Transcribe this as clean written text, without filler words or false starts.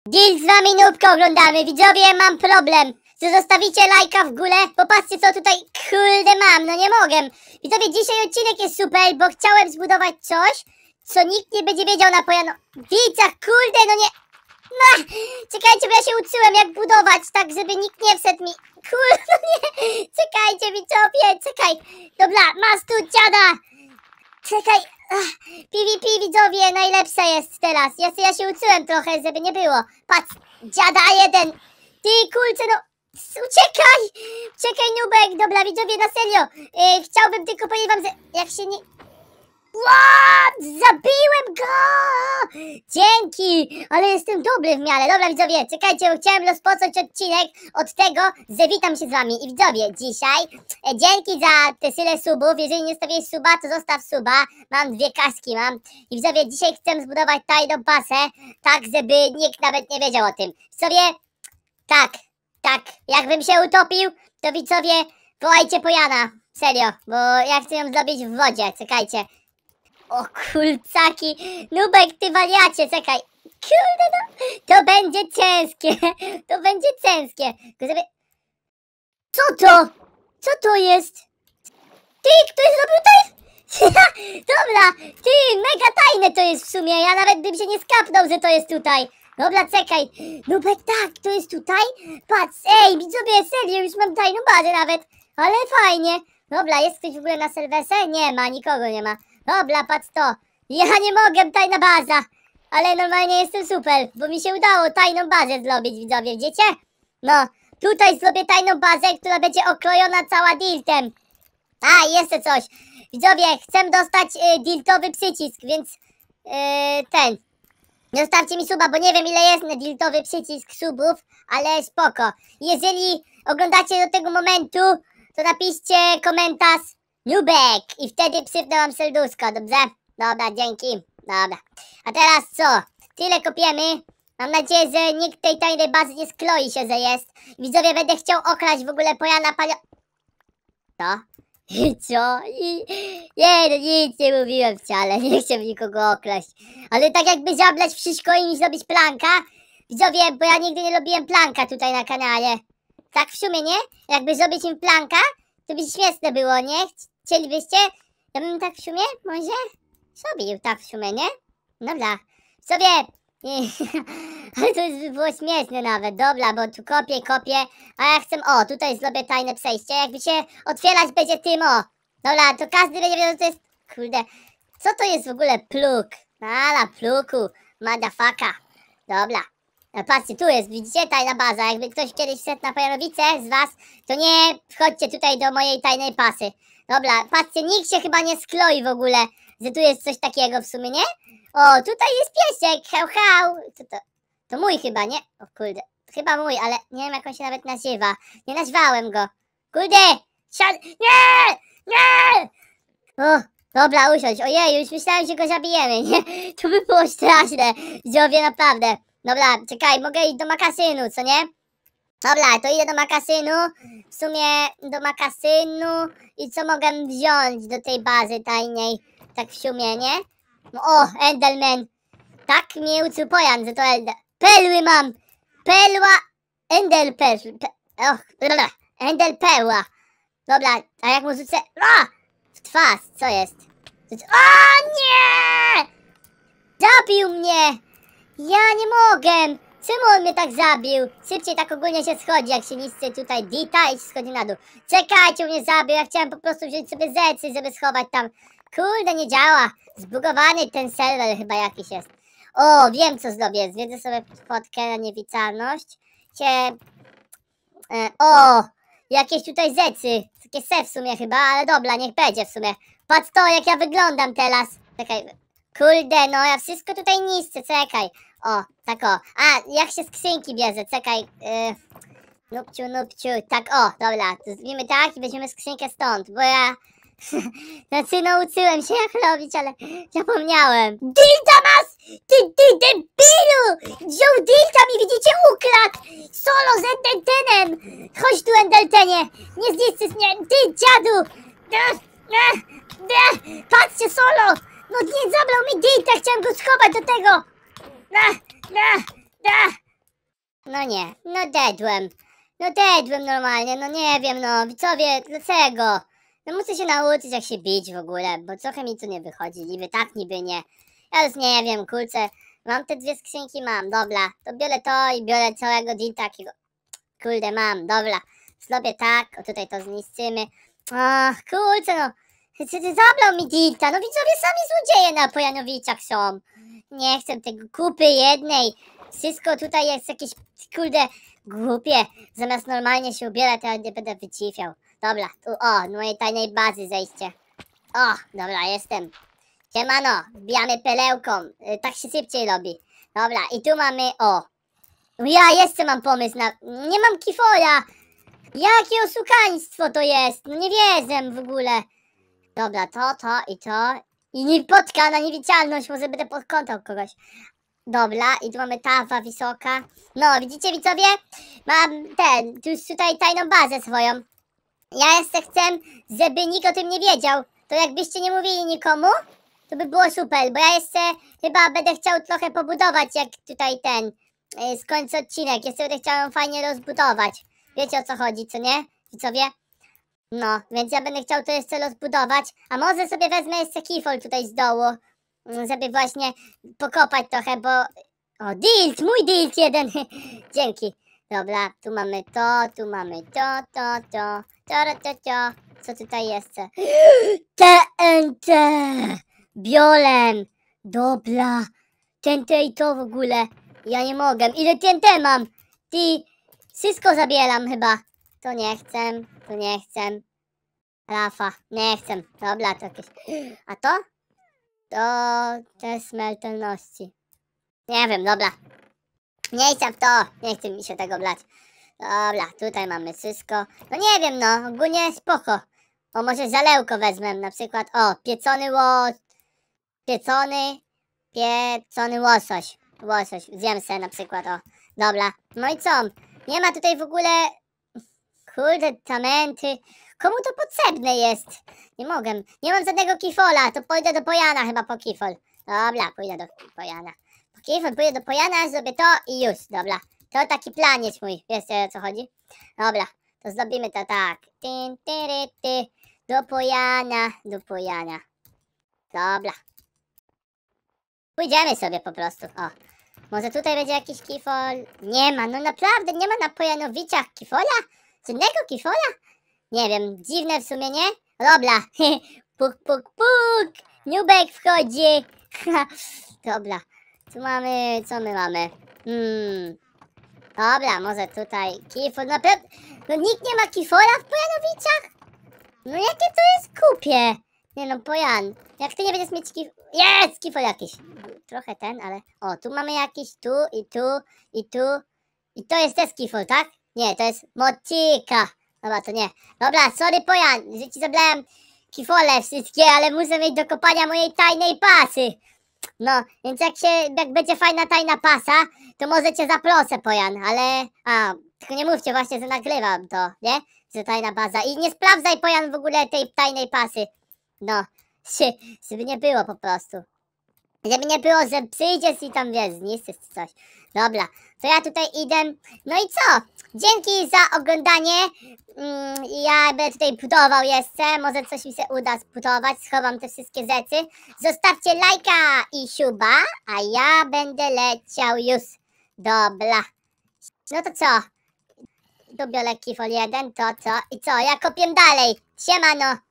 Dziś z wami Nubka oglądamy. Widzowie, mam problem. Czy zostawicie lajka w górę? Popatrzcie, co tutaj kurde mam, no nie mogę. Widzowie, dzisiaj odcinek jest super, bo chciałem zbudować coś, co nikt nie będzie wiedział na Pojanowicach. Kurde, no nie... No, czekajcie, bo ja się uczyłem jak budować, tak żeby nikt nie wszedł mi. Kurde, no nie. Czekajcie, widzowie, czekaj. Dobra, masz tu dziada. Czekaj. PvP, widzowie, najlepsza jest teraz. Ja się uczyłem trochę, żeby nie było. Patrz, dziada jeden. Ty, kurczę, no... Uciekaj! Uciekaj, Nubek! Dobra, widzowie, na serio. Chciałbym tylko powiedzieć wam, że jak się nie... What? Zabiłem go! Dzięki! Ale jestem dobry w miarę. Dobra, widzowie, czekajcie, chciałem rozpocząć odcinek od tego, że witam się z wami. I widzowie, dzisiaj dzięki za te tyle subów. Jeżeli nie stawiłeś suba, to zostaw suba. Mam 2 kaski, mam. I widzowie, dzisiaj chcę zbudować tajną bazę, tak żeby nikt nawet nie wiedział o tym. Widzowie, tak, jakbym się utopił, to widzowie, wołajcie Pojana. Serio, bo ja chcę ją zrobić w wodzie. Czekajcie. O kulcaki, Nubek, ty wariacie, czekaj. Kurde, no, to będzie ciężkie. To będzie ciężkie. Co to? Co to jest? Ty, ktoś zrobił to? Dobra, ty, mega tajne to jest w sumie. Ja nawet bym się nie skapnął, że to jest tutaj. Dobra, czekaj. Nubek, tak, to jest tutaj? Patrz, ej, widzowie, serio, już mam tajną bazę nawet. Ale fajnie. Dobra, jest ktoś w ogóle na serwerze? Nie ma, nikogo nie ma. Dobra, patrz to. Ja nie mogę, tajna baza. Ale normalnie jestem super, bo mi się udało tajną bazę zrobić, widzowie, widzicie? No, tutaj zrobię tajną bazę, która będzie okrojona cała diltem. A, jeszcze coś. Widzowie, chcę dostać diltowy przycisk, więc zostawcie mi suba, bo nie wiem ile jest na diltowy przycisk subów, ale spoko. Jeżeli oglądacie do tego momentu, to napiszcie komentarz Nubek i wtedy przypnę wam serduszko, dobrze? Dobra, dzięki. Dobra. A teraz co? Tyle kopiemy. Mam nadzieję, że nikt tej tajnej bazy nie skloi się, że jest. Widzowie, będę chciał okraść w ogóle Pojana Palio... Co? Co? Nie, no nic nie mówiłem wcale. Nie chcę nikogo okraść. Ale tak jakby zablać wszystko i zrobić planka. Widzowie, bo ja nigdy nie robiłem planka tutaj na kanale. Tak w sumie, nie? Jakby zrobić im planka, to by śmieszne było, nie? Chcielibyście? Ja bym tak w sumie może zrobił tak w sumie, nie? Dobra. Sobie. Ale to by było śmieszne nawet. Dobra, bo tu kopię. A ja chcę... O, tutaj zrobię tajne przejście. Jakby się otwierać będzie tym, o. Dobra, to każdy będzie wiedział, co to jest... Kurde. Co to jest w ogóle pluk? Ala, pluku. Motherfucker. Dobra. No patrzcie, tu jest, widzicie, tajna baza. Jakby ktoś kiedyś wszedł na Pojanowice z was, to nie wchodźcie tutaj do mojej tajnej pasy. Dobra, patrzcie, nikt się chyba nie skloi w ogóle, że tu jest coś takiego w sumie, nie? O, tutaj jest piesek, hał. To mój chyba, nie? O kurde, chyba mój, ale nie wiem jak on się nawet nazywa. Nie nazwałem go. Kurde, nie! O, dobra, usiądź. Ojej, już myślałem, że go zabijemy, nie? To by było straszne, widzowie, naprawdę. Dobra, czekaj, mogę iść do magazynu, co nie? Dobra, to idę do magazynu. W sumie do magazynu. I co mogę wziąć do tej bazy tajnej? Tak w sumie, nie? O, Enderman. Tak mnie uczył Pojan, że to Perły mam. Perła. Enderperła. Dobra, a jak mu rzucę... W twarz, co jest? O nie! Zabił mnie! Ja nie mogę! Czemu on mnie tak zabił? Szybciej tak ogólnie się schodzi, jak się niscy tutaj dita i się schodzi na dół. Czekajcie, mnie zabił, ja chciałem po prostu wziąć sobie zecy, żeby schować tam. Kurde, nie działa. Zbugowany ten serwer chyba jakiś jest. O, wiem co zrobię. Zwiedzę sobie fotkę na niewidzialność. O, jakieś tutaj zecy. Takie se w sumie chyba, ale dobra, niech będzie w sumie. Patrz to, jak ja wyglądam teraz. Czekaj. Kurde, no ja wszystko tutaj niszczę, czekaj. O, tak o. A, jak się skrzynki bierze, czekaj. Nupciu, tak o, dobra. To zrobimy tak i weźmiemy skrzynkę stąd, bo ja... Znaczy, nauczyłem się jak robić, ale zapomniałem. Dilta masz! Ty debilu! Wziął dilta mi, widzicie, ukradł! Solo z Endertenem! Chodź tu, Endertenie! Nie zniszczysz mnie! Ty, dziadu! Patrzcie, Solo! No nie zabrał mi dilta, chciałem go schować do tego! No nie, no dedłem normalnie, no nie wiem, no widzowie, dlaczego? No muszę się nauczyć jak się bić w ogóle, bo trochę mi tu nie wychodzi, niby tak, niby nie. Ja już nie wiem, kurczę, mam te 2 skrzynki, mam, dobra, to biorę to i biorę całego deal takiego. Kurde, mam, dobra, zrobię tak, o tutaj to zniszczymy. Ach, kurczę, no, zabrał mi dilta, no widzowie, sami złodzieje na Pojanowiczach są. Nie chcę tego kupy jednej, wszystko tutaj jest jakieś, kurde, głupie. Zamiast normalnie się ubierać, to ja nie będę wycifiał. Dobra, tu, o, mojej tajnej bazy zejście. O, dobra, jestem. Siemano, wbijamy perełką, tak się szybciej robi. Dobra, i tu mamy, o. Ja jeszcze mam pomysł na, nie mam kifola. Jakie oszukaństwo to jest, no nie wierzę w ogóle. Dobra, to i to. I nie potka na niewidzialność, może będę podkątał kogoś. Dobra, i tu mamy tawa wysoka. No, widzicie widzowie? Mam tu już tutaj tajną bazę swoją. Ja jeszcze chcę, żeby nikt o tym nie wiedział. To jakbyście nie mówili nikomu, to by było super, bo ja jeszcze chyba będę chciał trochę pobudować, jak tutaj skończę odcinek. Jeszcze będę chciał ją fajnie rozbudować. Wiecie o co chodzi, co nie? Widzowie? No, więc ja będę chciał to jeszcze rozbudować, a może sobie wezmę jeszcze kifol tutaj z dołu, żeby właśnie pokopać trochę, bo... O, dilt, mój dilt jeden, dzięki. Dobra, tu mamy to, to. Co tutaj jeszcze? TNT! Biolem! Dobra, TNT i to w ogóle. Ja nie mogę, ile TNT mam? Ty, wszystko zabieram chyba. To nie chcę. Rafa, nie chcę. Dobra, to jakieś... A to? To te śmiertelności. Nie wiem, dobra. Nie chcę w to. Nie chce mi się tego blać. Dobra, tutaj mamy wszystko. No nie wiem, no. Ogólnie spoko. O, może zalełko wezmę na przykład. O, pieczony łosoś. Zjem se na przykład, o. Dobra. No i co? Nie ma tutaj w ogóle... Kurde, tamenty. Komu to potrzebne jest? Nie mogę. Nie mam żadnego kifola. To pójdę do Pojana chyba po kifol. Dobra, pójdę do Pojana. Po kifol pójdę do Pojana, zrobię to i już. Dobra. To taki plan jest mój. Wiecie o co chodzi? Dobra. To zrobimy to tak. Do Pojana. Dobra. Pójdziemy sobie po prostu. O. Może tutaj będzie jakiś kifol? Nie ma. No naprawdę nie ma na Pojanowiczach kifola? Żadnego kifola? Nie wiem, dziwne w sumie, nie? Dobra, puk. Nubek wchodzi. Dobra, tu mamy, co my mamy? Dobra, może tutaj kifol, naprawdę, no nikt nie ma kifola w Pojanowicach? No jakie to jest głupie. Nie no, Pojan, jak ty nie będziesz mieć kifol, jest kifol jakiś. Trochę ale, o, tu mamy jakiś, tu. I to jest też kifol, tak? Nie, to jest mocika. Dobra, to nie. Dobra, sorry Pojan, że ci zabrałem kifole wszystkie, ale muszę mieć do kopania mojej tajnej pasy. No, więc jak będzie fajna tajna pasa, to może cię zaproszę Pojan, ale... tylko nie mówcie właśnie, że nagrywam to, nie? Że tajna baza. I nie sprawdzaj Pojan w ogóle tej tajnej pasy. No, żeby nie było po prostu. Żeby nie było, że przyjdziesz i tam wiesz, zniszczysz coś. Dobra, to ja tutaj idę. No i co? Dzięki za oglądanie. Ja będę tutaj budował jeszcze. Może coś mi się uda zbudować. Schowam te wszystkie rzeczy. Zostawcie lajka i suba, a ja będę leciał już. Dobra. No to co? Tu biorę kifol jeden, to co? I co? Ja kopię dalej. Siemano.